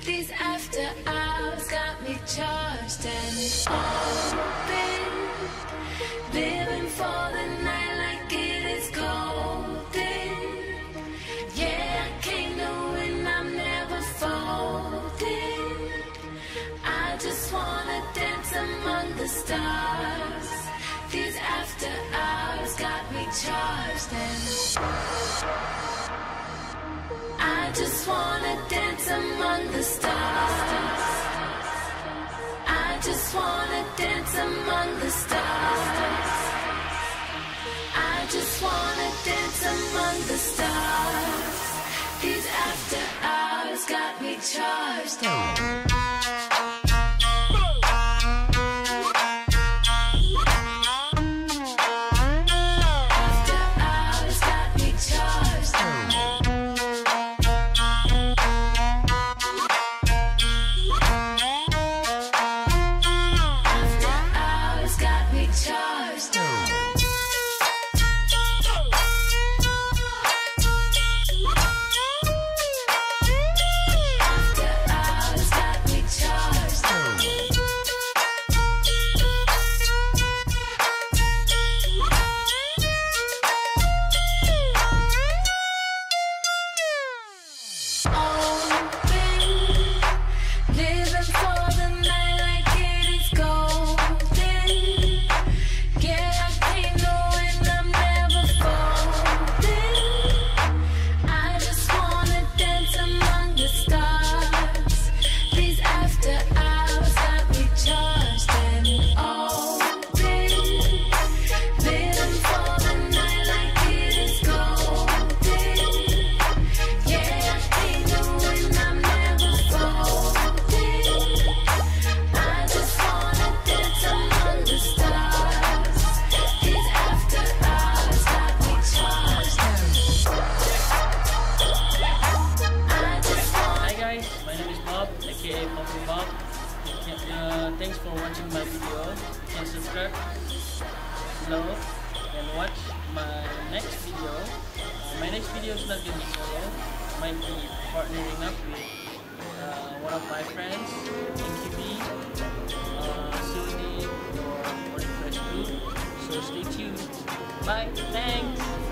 These after hours got me charged and open, living for the night like it is golden. Yeah, I came to win, I'm never folding. I just wanna dance among the stars. These after hours got me charged and I just wanna dance among the stars. I just wanna dance among the stars. I just wanna dance among the stars. These after hours got me charged. Thanks for watching my video. You can subscribe below and watch my next video. My next video is not going to be solo. I might be partnering up with one of my friends, NQB, Zezey, or Fresh Group. So stay tuned. Bye. Thanks.